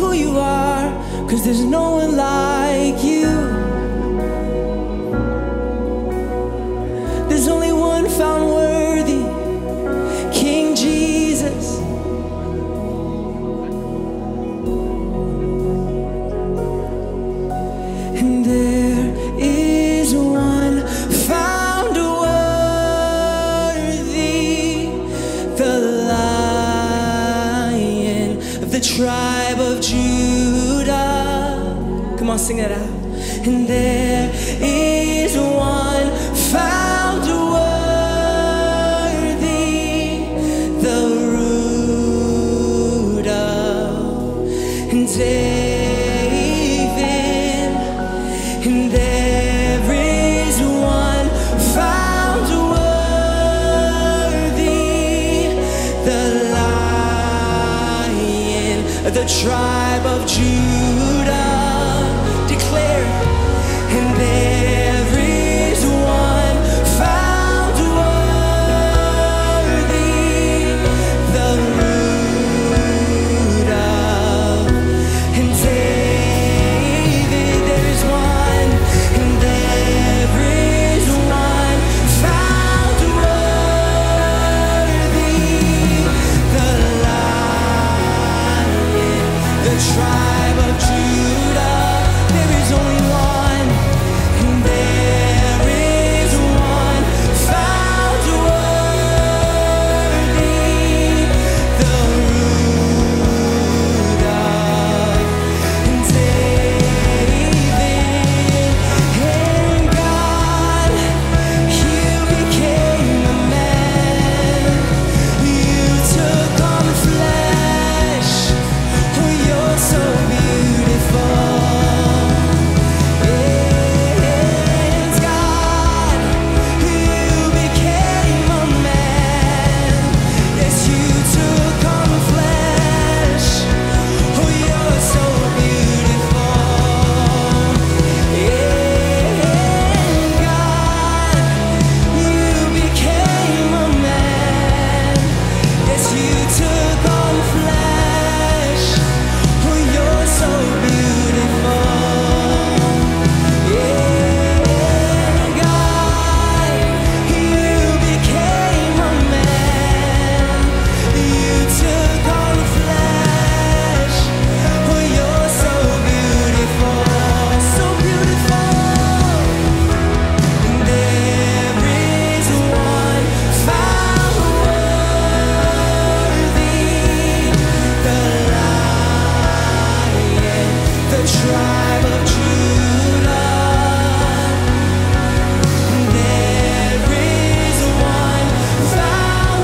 who you are, 'cause there's no one like you. There's only one found worthy, King Jesus. And there is one found worthy, the Lion of the tribe of Judah. Come on, sing it out. And there is one found worthy, the root of David. And there is one found worthy, the Lion of the tribe of Judah. Declare, and there is one found worthy, the root of David. There is one, and there is one found worthy, the Lion, the tribe of Judah. There is only one, and there is one found worthy, the root of David. And God, you became a man. You took on flesh. Oh, you're so beautiful. And God, you became a man. Yes, you took on flesh. Oh, you're so beautiful. And God, you became a man. Yes, you took on flesh. Oh, you're so beautiful. And God, you became a man. You took on flesh. Oh, you're so beautiful, so beautiful. And there is one found worthy, the Lion, the tribe of Judah. There is one found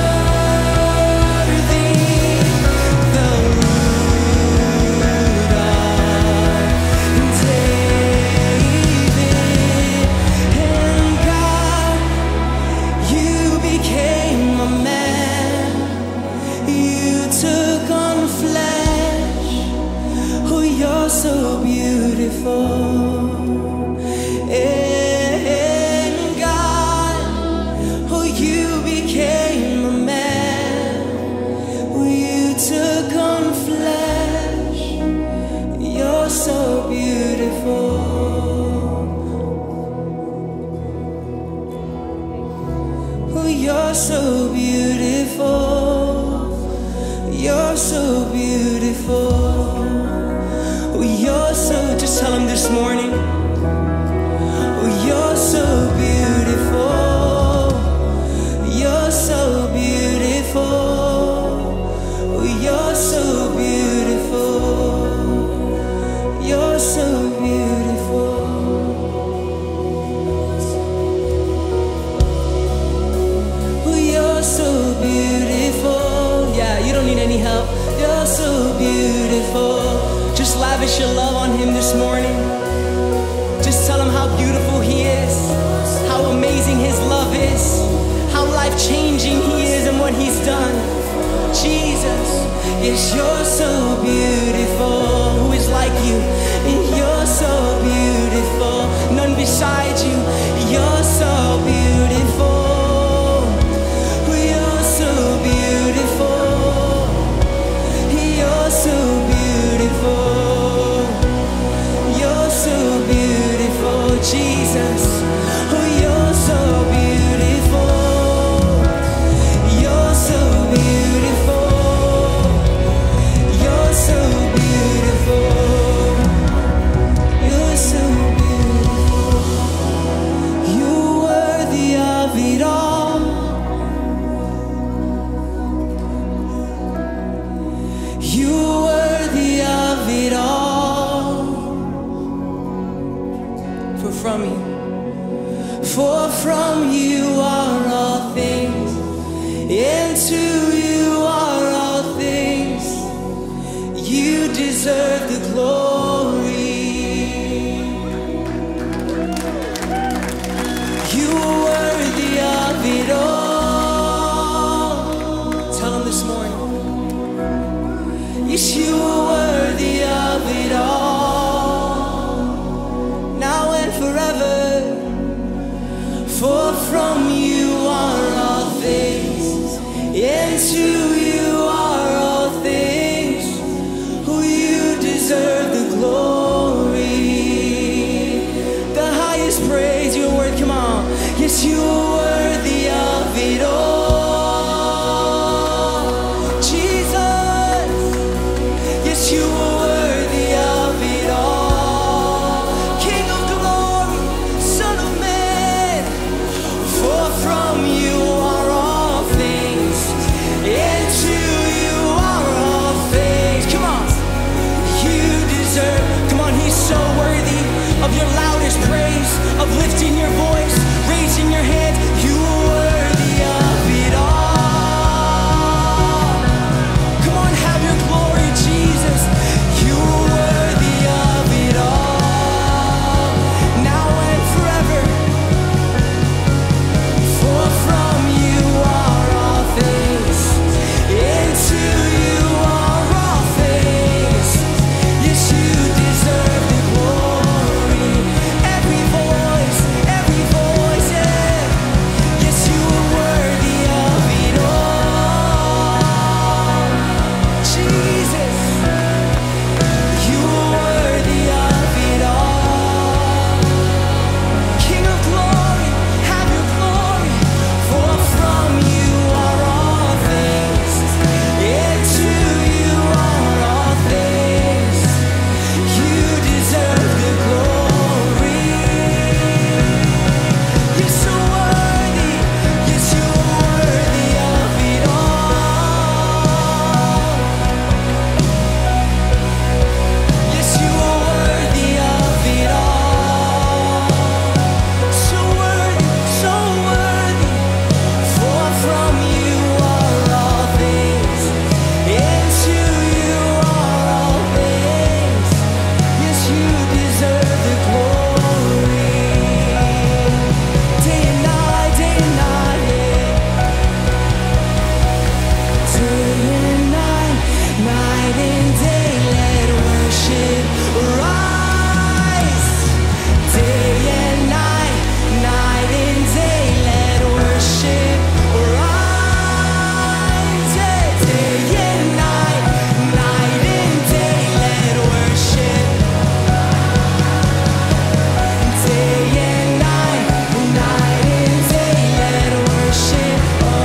worthy, the root of David. And God, you became a man. You took on flesh. Oh, you're so beautiful. And God, oh, you became a man. Oh, you took on flesh. You're so beautiful. Oh, you're so beautiful. You're so beautiful. Oh, you're so, just tell him this morning. Oh, you're so beautiful. You're so beautiful. Oh, you're so beautiful. You're so beautiful. Oh, you're so beautiful. Yeah, you don't need any help. You're so beautiful. Just lavish your love on him this morning. Just tell him how beautiful he is, how amazing his love is, how life-changing he is and what he's done. Jesus, yes, you're so beautiful. Who is like you? And you're so beautiful. None beside you. You're so beautiful. You're so beautiful. You're so beautiful. from you. For from you are all things, and to you are all things. You deserve the glory. You are worthy of it all. Tell him this morning. Yes, you are worthy of it all, now and forever. For from you are all things, and to you are all things. Who you deserve the glory, the highest praise. You're worth. Come on. Yes, you are worthy of it all, Jesus. Yes, you are worthy of it all, King of glory, Son of Man. For from you are all things, and to you are all things. Come on. You deserve. Come on, he's so worthy of your loudest praise, of lifting your voice, raising your hand. You are worthy of it all. Come on, have your glory, Jesus. You are worthy of it all, now and forever. For from you are all things, and to you are all things. Yes, you deserve the glory. Every voice, yeah. Yes, you are worthy of it all, Jesus. You are worthy of it all, King of glory, have your glory. For from you are all things, and to you are all things. You deserve the glory. You're so worthy. Yes, you are worthy of it all. Yes, you are worthy of it all. So worthy, so worthy. For from you are all things, and to you are all things. Yes, you deserve the glory. Day and night, yeah. Day and night, night and day, let worship rise. Day and night, night and day, let worship rise. Yeah. Day and night, night and day, let worship. Day and night, night and day, let worship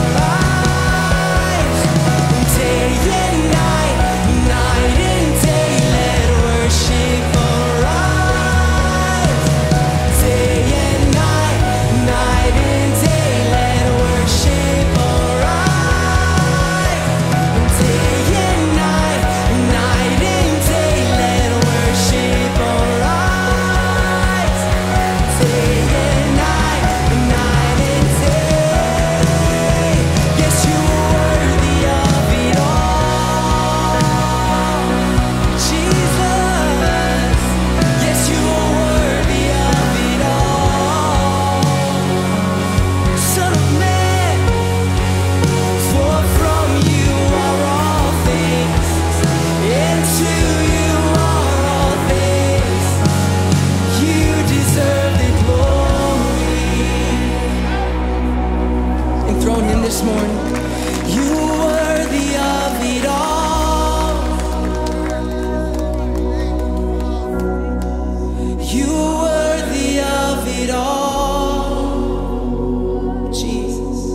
arise. Day and night, night and day, let worship arise. Day and night, night and day, let worship arise. Day and night, night and day, let worship arise. Day and night, night and day. Yes, you are worthy of it all, Jesus. Yes, you are worthy of it all, Son of Man. For from you are all things, and to you are all things. You deserve the glory. Enthrone him this morning. You are worthy of it all. You are worthy of it all, Jesus.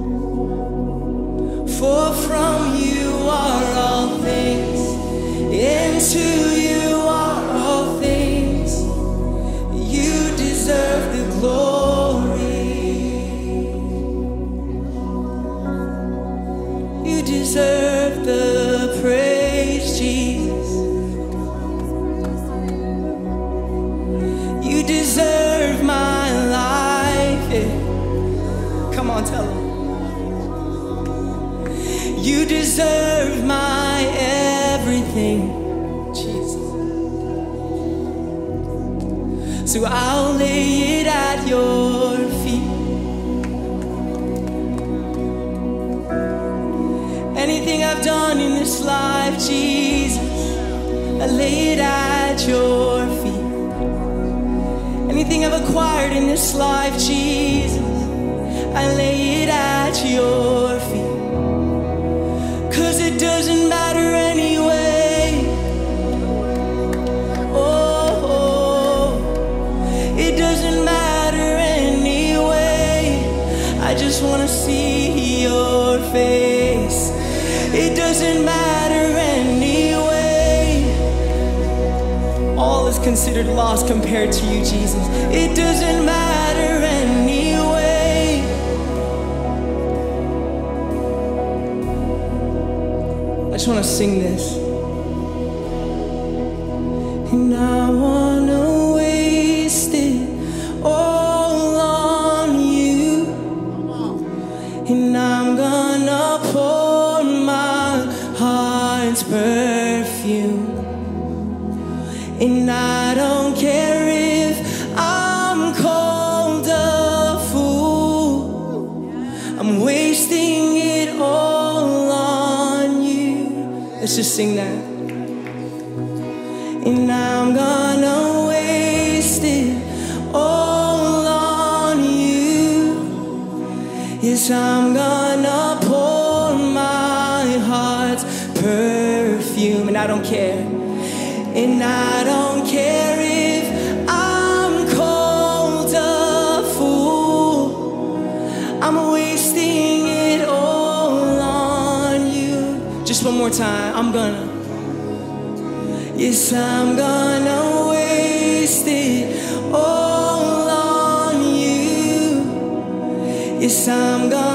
For from you are all things, and to you are all things. You deserve the glory. You deserve the praise, Jesus. You deserve my on, tell him. You deserve my everything, Jesus. So I'll lay it at your feet. Anything I've done in this life, Jesus, I lay it at your feet. Anything I've acquired in this life, Jesus, I lay it at your feet. 'Cause it doesn't matter anyway. Oh, it doesn't matter anyway. I just wanna see your face. It doesn't matter anyway. All is considered lost compared to you, Jesus. It doesn't matter anyway. I just want to sing this. And I want to waste it all on you. And I'm gonna pour my heart's perfume. And I don't care if I'm called a fool. I'm wasting it all on you. Let's just sing that. And I'm gonna waste it all on you. Yes, I'm gonna pour my heart's perfume. And I don't care. And I don't care if I'm called a fool. I'm wasting it all on you. Just one more time. I'm gonna. Yes, I'm gonna waste it all on you. Yes, I'm gonna.